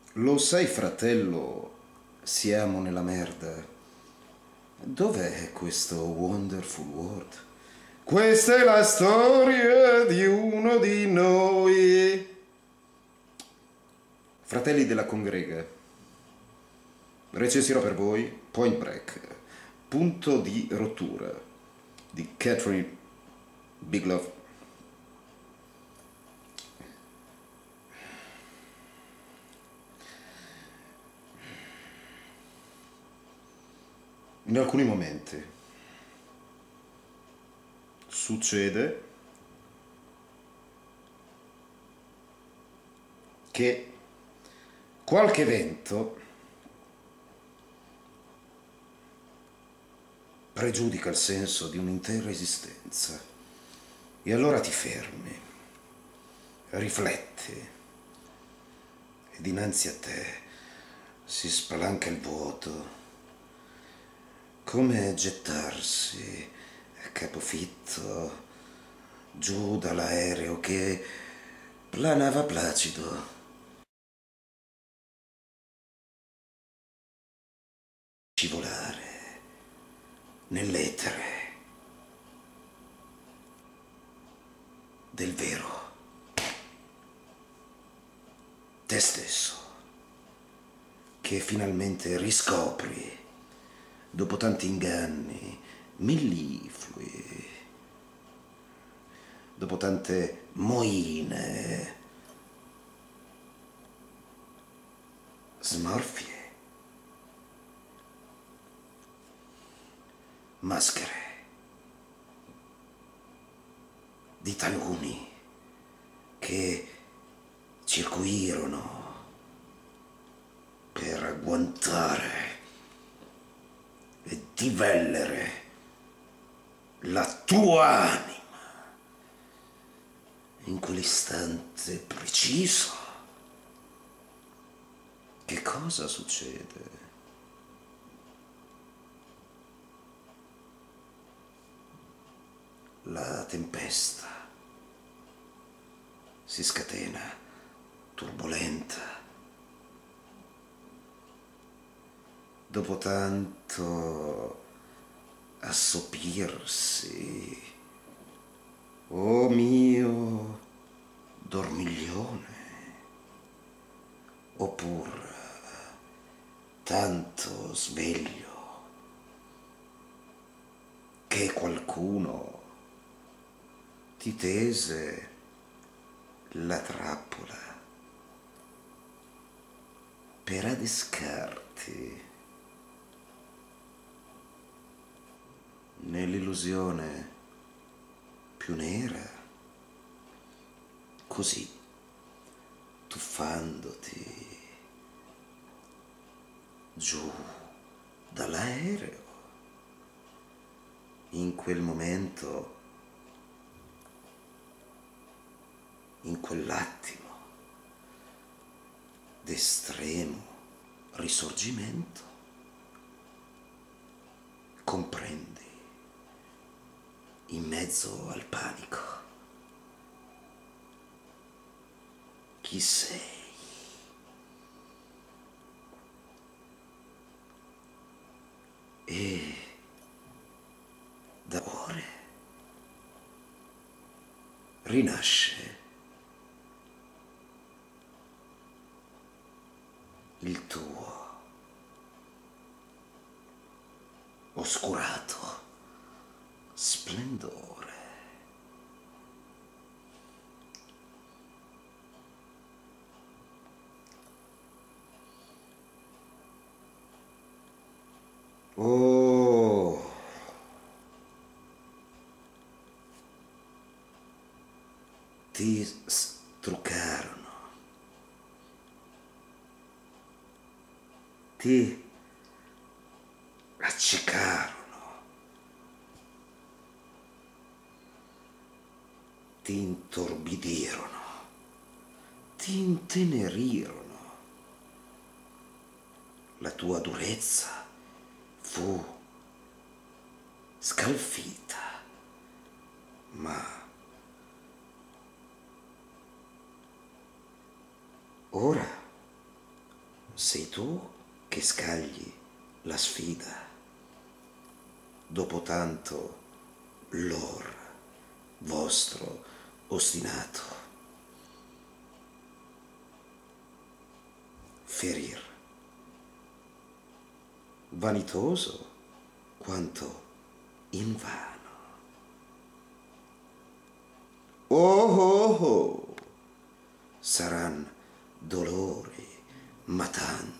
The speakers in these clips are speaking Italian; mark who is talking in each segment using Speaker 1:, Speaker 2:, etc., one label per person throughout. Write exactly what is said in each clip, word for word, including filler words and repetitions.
Speaker 1: Lo sai, fratello, siamo nella merda. Dov'è questo Wonderful World? Questa è la storia di uno di noi. Fratelli della congrega, recensirò per voi Point Break, punto di rottura, di Catherine Bigelow. In alcuni momenti succede che qualche evento pregiudica il senso di un'intera esistenza e allora ti fermi, rifletti e dinanzi a te si spalanca il vuoto, come gettarsi a capofitto giù dall'aereo che planava placido. Scivolare nell'etere del vero te stesso, che finalmente riscopri dopo tanti inganni milliflui, dopo tante moine, smorfie, maschere di taluni che circuirono per agguantare e divellere la tua anima in quell'istante preciso. Che cosa succede? La tempesta si scatena, turbolenta. Dopo tanto assopirsi, oh mio dormiglione, oppure tanto sveglio che qualcuno ti tese la trappola per adescarti nell'illusione più nera, così tuffandoti giù dall'aereo. In quel momento, in quell'attimo d'estremo risorgimento, comprendi in mezzo al panico chi sei. E da ore rinasce il tuo oscurato splendore. Oh, ti struccarono, ti accecarono, ti intorbidirono, ti intenerirono. La tua durezza fu scalfita, ma ora sei tu che scagli la sfida. Dopo tanto lor vostro ostinato ferir, vanitoso quanto invano. Oh oh oh, saran dolori matanti.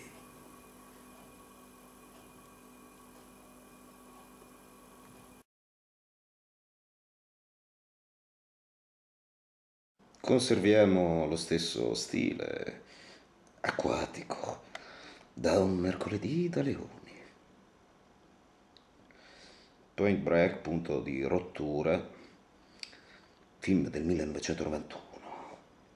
Speaker 1: Conserviamo lo stesso stile acquatico da un mercoledì da leoni. Point Break, punto di rottura, film del millenovecentonovantuno,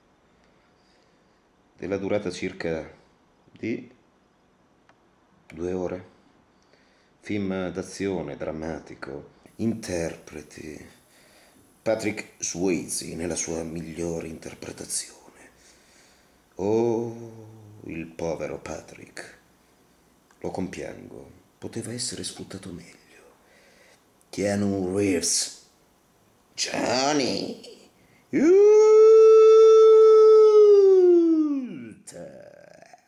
Speaker 1: della durata circa di due ore. Film d'azione drammatico, interpreti Patrick Swayze nella sua migliore interpretazione. Oh, il povero Patrick. Lo compiango. Poteva essere sfruttato meglio. Keanu Reeves. Johnny. Utah.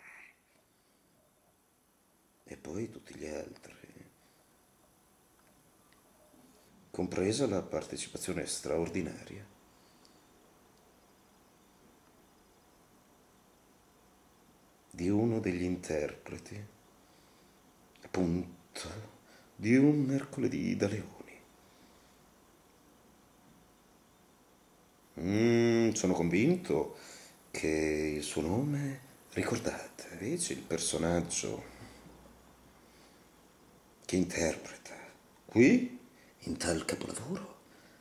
Speaker 1: E poi tutti gli altri. Compresa la partecipazione straordinaria di uno degli interpreti, appunto, di un mercoledì da leoni. Mm, sono convinto che il suo nome ricordate, invece il personaggio che interpreta qui in tal capolavoro.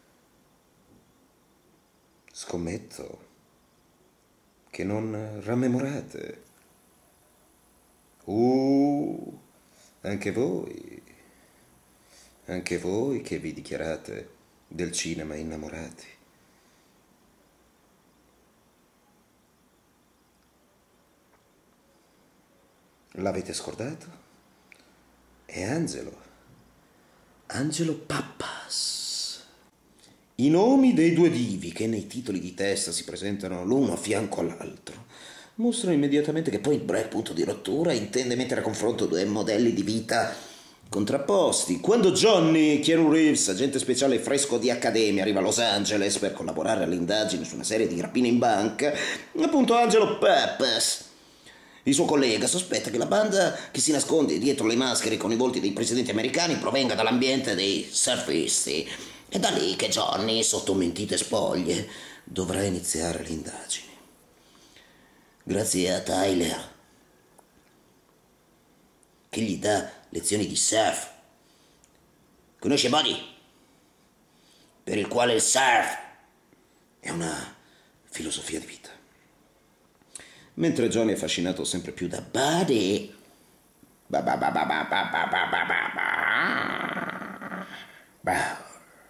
Speaker 1: Scommetto che non rammemorate. Uh, anche voi, anche voi che vi dichiarate del cinema innamorati. L'avete scordato? È Angelo. Angelo Pappas. I nomi dei due divi che nei titoli di testa si presentano l'uno a fianco all'altro mostrano immediatamente che Point Break, punto di rottura, intende mettere a confronto due modelli di vita contrapposti. Quando Johnny Keanu Reeves, agente speciale fresco di accademia, arriva a Los Angeles per collaborare alle indagini su una serie di rapine in banca, appunto Angelo Pappas, il suo collega, sospetta che la banda che si nasconde dietro le maschere con i volti dei presidenti americani provenga dall'ambiente dei surfisti. È da lì che Johnny, sotto mentite spoglie, dovrà iniziare le indagini. Grazie a Tyler, che gli dà lezioni di surf. Conosce Buddy? Per il quale il surf è una filosofia di vita. Mentre Johnny è affascinato sempre più da Buddy, ba ba ba ba ba ba ba ba ba ba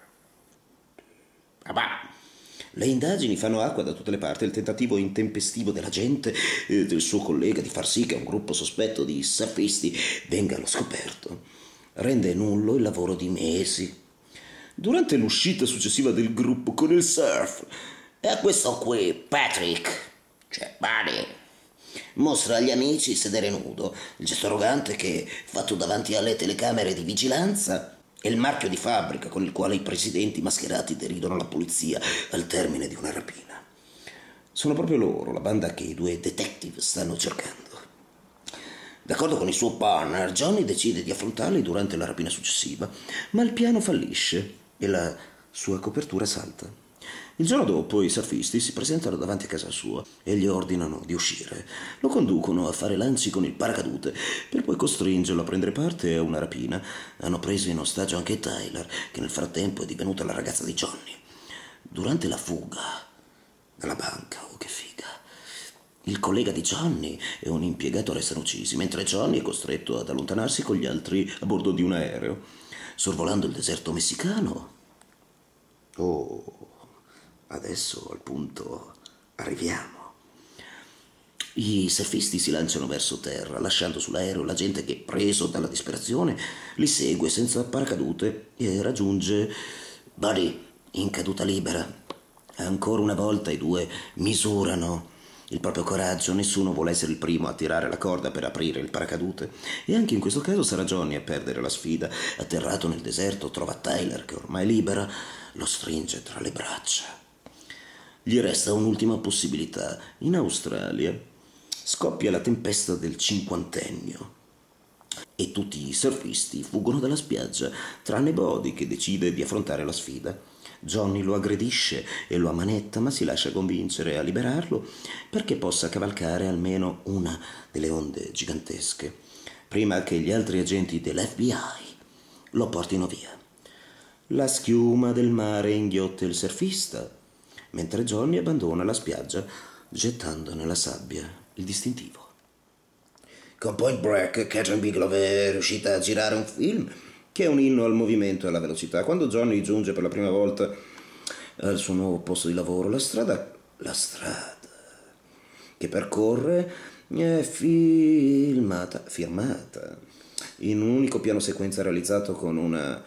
Speaker 1: ba ba. Le indagini fanno acqua da tutte le parti. Il tentativo intempestivo dell'agente e del suo collega di far sì che un gruppo sospetto di surfisti venga allo scoperto rende nullo il lavoro di mesi. Durante l'uscita successiva del gruppo con il surf, e a questo qui Patrick, cioè Buddy, mostra agli amici sedere nudo, il gesto arrogante che, fatto davanti alle telecamere di vigilanza, è il marchio di fabbrica con il quale i presidenti mascherati deridono la polizia al termine di una rapina. Sono proprio loro, la banda che i due detective stanno cercando. D'accordo con il suo partner, Johnny decide di affrontarli durante la rapina successiva, ma il piano fallisce e la sua copertura salta. Il giorno dopo i surfisti si presentano davanti a casa sua e gli ordinano di uscire. Lo conducono a fare lanci con il paracadute per poi costringerlo a prendere parte a una rapina. Hanno preso in ostaggio anche Tyler, che nel frattempo è divenuta la ragazza di Johnny. Durante la fuga dalla banca, oh che figa, il collega di Johnny e un impiegato restano uccisi, mentre Johnny è costretto ad allontanarsi con gli altri a bordo di un aereo. Sorvolando il deserto messicano. Oh... Adesso al punto arriviamo. I surfisti si lanciano verso terra, lasciando sull'aereo la gente che, preso dalla disperazione, li segue senza paracadute e raggiunge Buddy in caduta libera. Ancora una volta i due misurano il proprio coraggio, nessuno vuole essere il primo a tirare la corda per aprire il paracadute, e anche in questo caso sarà Johnny a perdere la sfida. Atterrato nel deserto trova Tyler che ormai è libera, lo stringe tra le braccia. Gli resta un'ultima possibilità. In Australia scoppia la tempesta del cinquantennio e tutti i surfisti fuggono dalla spiaggia, tranne Bodhi che decide di affrontare la sfida. Johnny lo aggredisce e lo ammanetta, ma si lascia convincere a liberarlo perché possa cavalcare almeno una delle onde gigantesche, prima che gli altri agenti dell'F B I lo portino via. La schiuma del mare inghiotte il surfista, mentre Johnny abbandona la spiaggia gettando nella sabbia il distintivo. Con Point Break, Catherine Bigelow è riuscita a girare un film che è un inno al movimento e alla velocità. Quando Johnny giunge per la prima volta al suo nuovo posto di lavoro, la strada, la strada che percorre è filmata, firmata in un unico piano sequenza realizzato con una,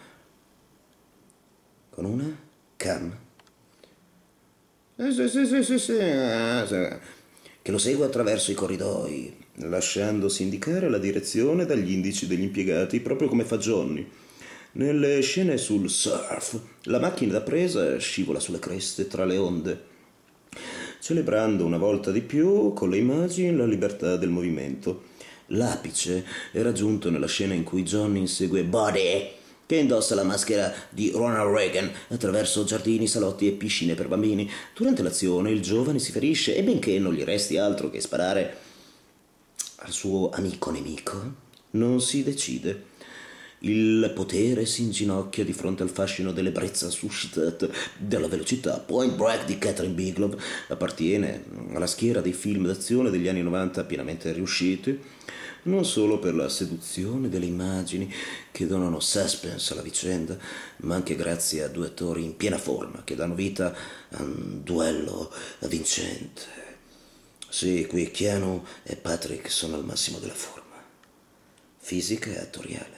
Speaker 1: con una cam. Eh, sì, sì, sì, sì, sì, eh, sì. Che lo segue attraverso i corridoi, lasciandosi indicare la direzione dagli indici degli impiegati, proprio come fa Johnny. Nelle scene sul surf, la macchina da presa scivola sulle creste tra le onde, celebrando una volta di più con le immagini la libertà del movimento. L'apice è raggiunto nella scena in cui Johnny insegue Buddy, che indossa la maschera di Ronald Reagan attraverso giardini, salotti e piscine per bambini. Durante l'azione il giovane si ferisce e benché non gli resti altro che sparare al suo amico nemico, non si decide. Il potere si inginocchia di fronte al fascino dell'ebbrezza suscitata dalla velocità. Point Break di Catherine Bigelow appartiene alla schiera dei film d'azione degli anni novanta pienamente riusciti, non solo per la seduzione delle immagini che donano suspense alla vicenda, ma anche grazie a due attori in piena forma che danno vita a un duello vincente. Sì, qui Keanu e Patrick sono al massimo della forma, fisica e attoriale.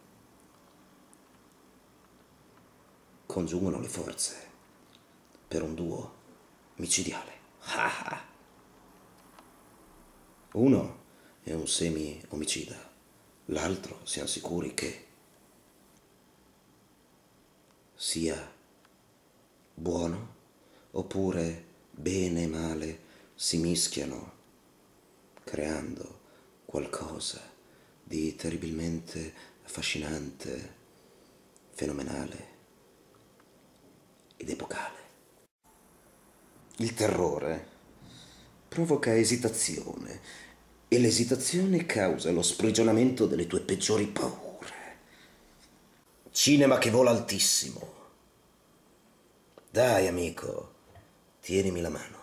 Speaker 1: Congiungono le forze per un duo micidiale. Uno è un semi-omicida, l'altro siamo sicuri che sia buono, oppure bene e male si mischiano, creando qualcosa di terribilmente affascinante, fenomenale ed epocale. Il terrore provoca esitazione e l'esitazione causa lo sprigionamento delle tue peggiori paure. Cinema che vola altissimo. Dai, amico, tienimi la mano.